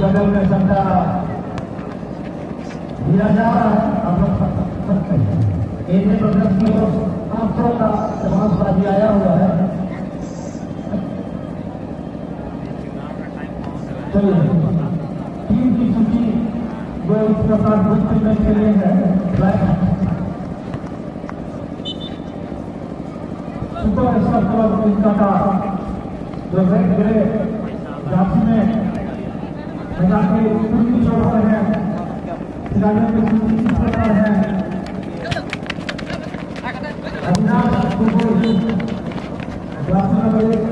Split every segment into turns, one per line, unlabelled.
बगल में सबका दिया जा रहा है। आप लोग सकते हैं एजे प्रोग्रेस की ओर 500 का समाजवादी आया हुआ है। चलिए टीम की सूची जो इस प्रकार बुद्ध में खेले हैं सुपर स्टार क्लब इनका का जो रेड ग्रे जाति में मैदान के पूर्वी छोर पर है। खिलाड़ियों की सूची इस प्रकार है। अविनाश कुमार जाति नंबर 1,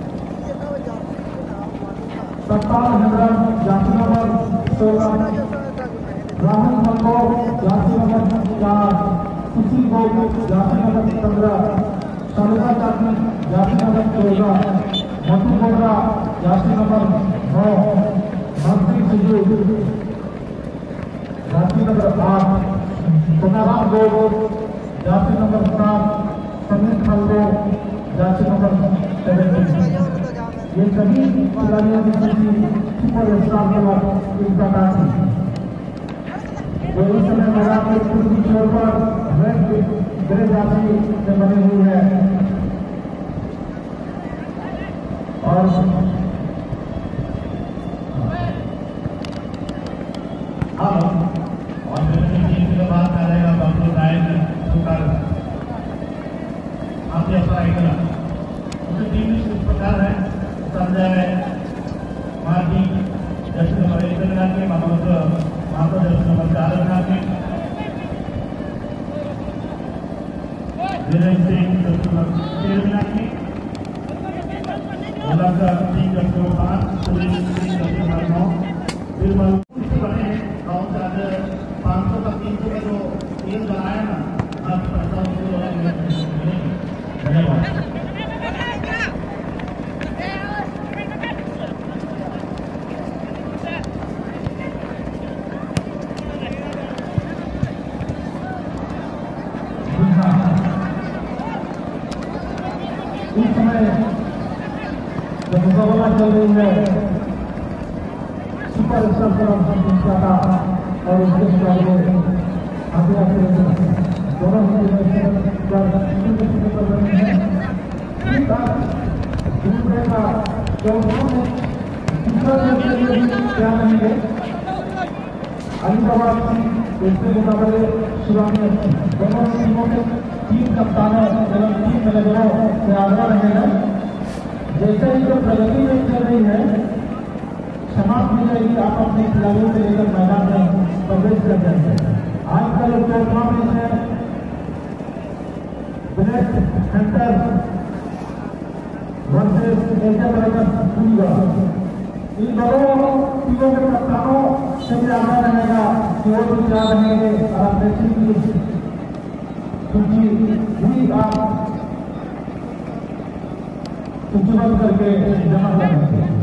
सत्तार हेमराज जाति नंबर 16, राहुल मल्लो जाति नंबर 4, सुशील गौतम जाति नंबर 15, शालिका जाति जाति नंबर 14, मधु बोरा जाति नंबर 9, मंत्री सिद्धू जाति नंबर 8, सोनाराम गौर जाति नंबर 7, समीर खल्लो जाति नंबर 17। ये सभी खिलाड़ियों की सूची सुपर स्टार क्लब इनका काशी जो इस समय मैदान के पूर्वी छोर पर रेड ग्रे जाति से बनी हुई है। और बात आ जाएगा बाबू नायक सुकार आपने अपना आएगा उसे टीम इस प्रकार है संजय मार्टी जैसे नंबर 1 लगा के माधव जैसे नंबर 4 लगा के विनय सिंह जैसे नंबर 13 लगा के गोलाका सिंह जैसे नंबर 5, सुनील सिंह जैसे नंबर 9, बिरबल बने गाँव से आज 500 का 300 का जो टीम बनाया ना आप पैसा उसको धन्यवाद। इस समय जब मुकाबला चल रही है सुपर स्टार क्लब संस्था का और उसके खिलाड़ियों आगे आगे दोनों क्या रहेंगे अलीबाबा इसके मुकाबले शिवानी दोनों टीमों के 3 कप्तानों एवं 3 मैनेजरों से आग्रह रहेगा जैसे ही जो प्रगति में चल रही है समाप्त हो जाएगी आप अपने खिलाड़ियों से लेकर मैदान में प्रवेश कर जाएंगे। आज का जो टूर्नामेंट है Black Centre versus Asia Brothers इन दोनों टीमों के कप्तानों से भी आग्रह रहेगा कि वो भी क्या रहेंगे और अपने टीम की सूची भी आप सूचीबद्ध करके जमा कर सकते हैं।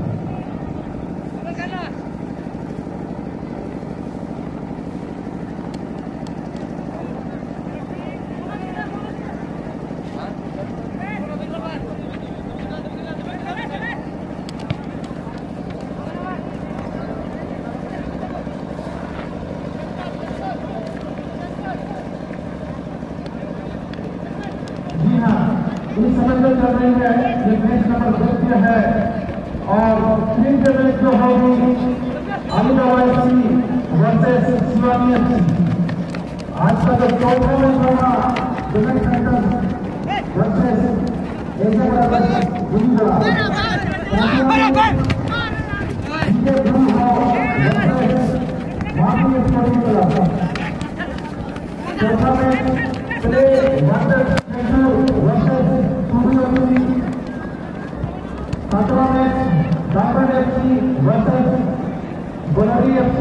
इस समय जो चल रही है ये मैच नंबर 2 है और 3 के मैच जो होगी Alibaba FC versus Shivani FC। आज का जो चौथा मैच होगा Black Centre versus Asia Brothers Gurugram चौथा मैच प्ले वर्सेस सातवां मैच डायमंड FC वर्सेस गोलारी FC।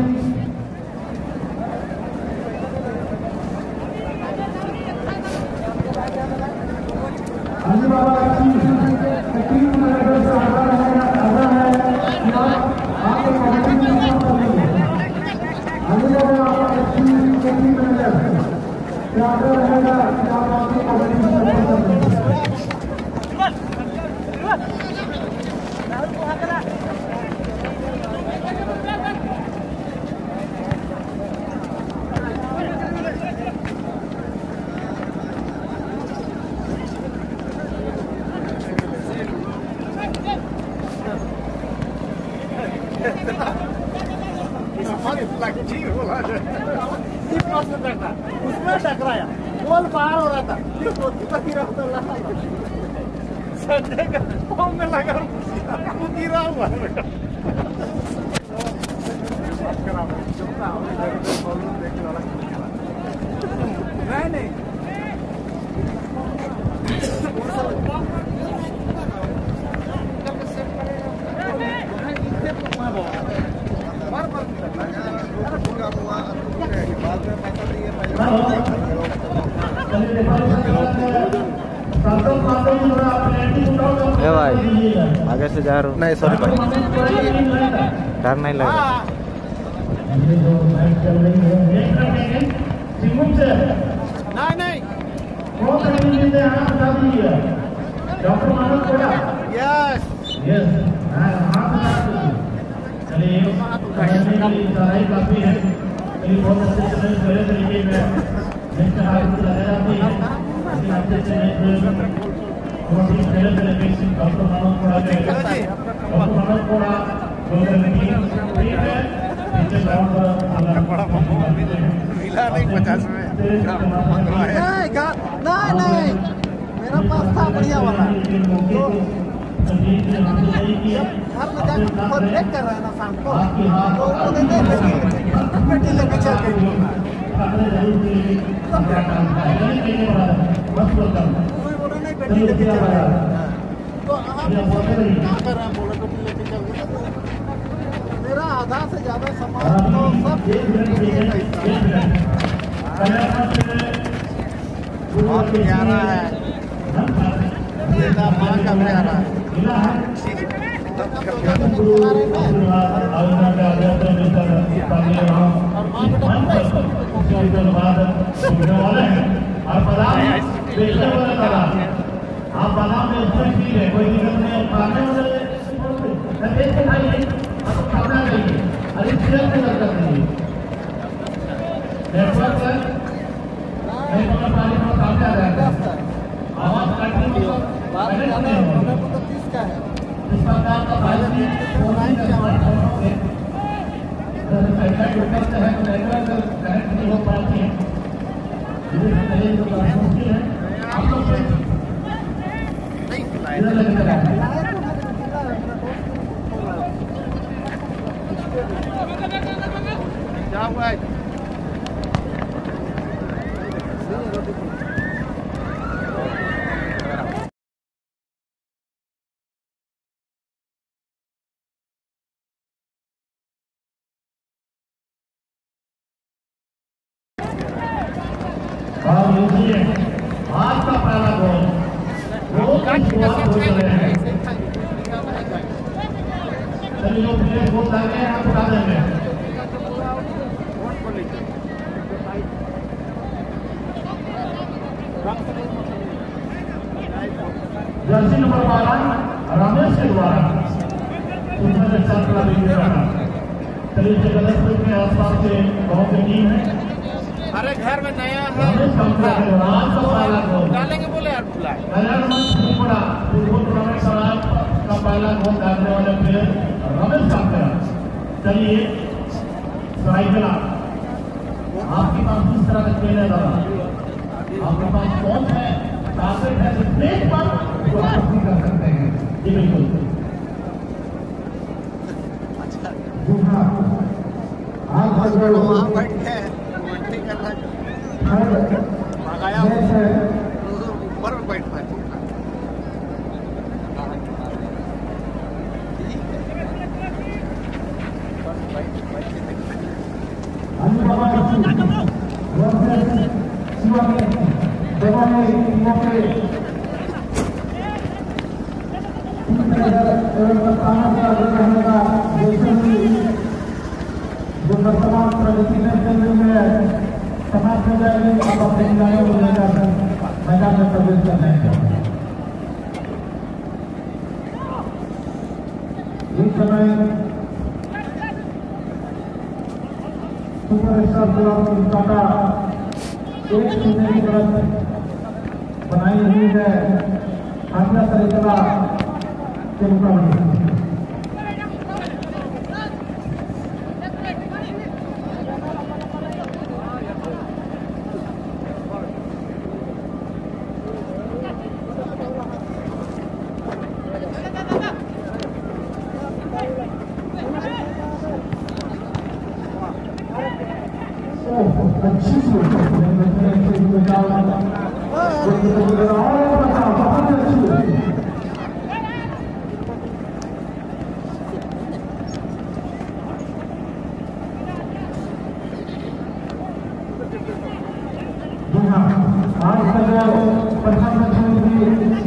अलीबाबा FC के टीम मैनेजर से आग्रह है कि आप एक कमेटी में शामिल होंगे। अलीबाबा FC के टीम मैनेजर से आग्रह रहेगा कि आप आपकी कमेटी में शामिल होंगे।
उसमें टकराया, गोल पार हो रहा था, संजय का फोन में लगा वो गिरा हुआ नहीं
भाई आगे से जा रहा हूँ।
नहीं सॉरी भाई,
डर नहीं लग रहा।
नहीं
doctor Manav Koda
yes
yes चलिए लड़ाई काफी है, बहुत अच्छे से तरीके में लगाया जाती है। अच्छे से डॉक्टर मानव कोड़ा
मिला नहीं 50 में
नहीं मेरा पास था बढ़िया वाला। तो घर में जाकर ब्रेक कर रहा है ना शाम को, तो बोले नहीं बेटी लेके चल गई। बोले नहीं बेटी लेके चल गई, तो क्या कर रहा है, बोले बेटी लेके चल गई। मेरा आधा से ज्यादा सामान तो सब बहुत प्यारा है, माँ का प्यारा है।
आप बादाम में उसमें ठीक है, कोई दिक्कत नहीं। खाने वाले खाना चाहिए, अरे सिर्फ में करता चाहिए नेटवर्क है, पानी में सामने आ जाएगा, आवाज काटने में
तो 30 का है,
इस प्रकार का फायदा नहीं है। कनेक्ट नहीं हो पाती है, मुश्किल है। आप लोग
क्या हुआ है?
आज का पहला गोल चलिए जो प्लेयर गोल डाले हैं आप उठा देंगे। जर्सी नंबर 12 रमेश के द्वारा चलिए जगदलपुर के आसपास के गाँव की टीम है।
अरे घर में नया है, डालेंगे बोले यार बुलाए। का पहला गोल डालने वाले प्लेयर रमेश कामरा। चलिए सराइकला आपके पास किस तरह का खेल है दादा, आपके पास कौन है टारगेट है प्लेट पर तो आप कर सकते हैं। जी बिल्कुल आप वहाँ बैठ के लगाया ऊपर बैठ पाए। जो वर्तमान प्रगति में चल रही है समाप्त हो जाएगी। आप अपने खिलाड़ियों को लेकर मैदान में प्रवेश कर रहे हैं। इस समय सुपर स्टार टाटा 1-0 की तरफ बनाई हुई है हामिया सरायकला के मुकाबले।
अच्छी सोच है बहुत अच्छी होती है। आज का जो प्रधानमंत्री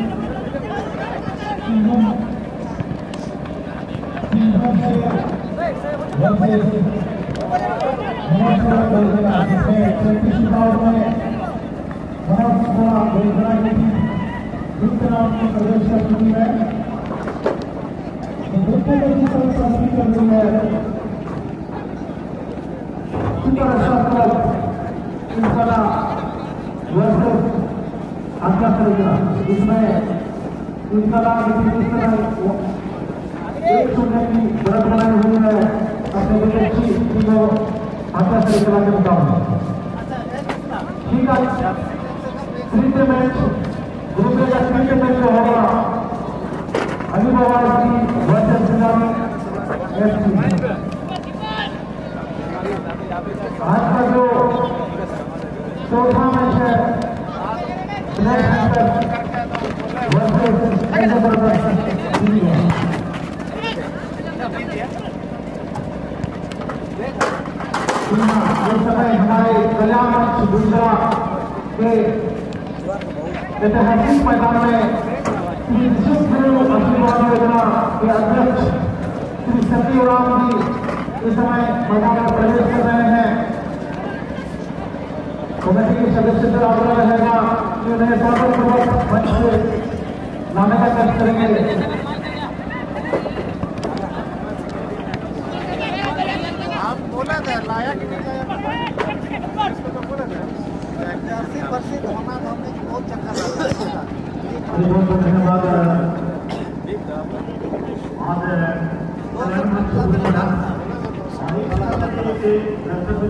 प्रदेश कर चुकी है आज्ञा करेगा। इसमें इनका एक सुनने की जरूरत बनाई हुई है अपने विदेशी को आज्ञा करेगा के मुकाबले। ठीक है, तृतीय मैच दूसरे का तृतीय मैच जो होगा अलीबाबा की वर्सेस सिलामी एफसी। आज का जो चौथा मैच है ब्लैक पैंथर वर्सेस इस समय हमारे कल्याण मंच दूसरा के ऐतिहासिक मैदान में श्री आशीर्वाद योजना के अध्यक्ष श्री सत्यराम जी इस समय मैदान में प्रवेश कर रहे हैं। कमेटी के सदस्य से आग्रह रहेगा कि उन्हें स्वागतपूर्वक मंच से नामांकन करेंगे।
बोला था लाया कि नहीं लाया इसको तो बोला था 80% होना हमने बहुत चक्कर लगा।
बहुत बहुत धन्यवाद। आज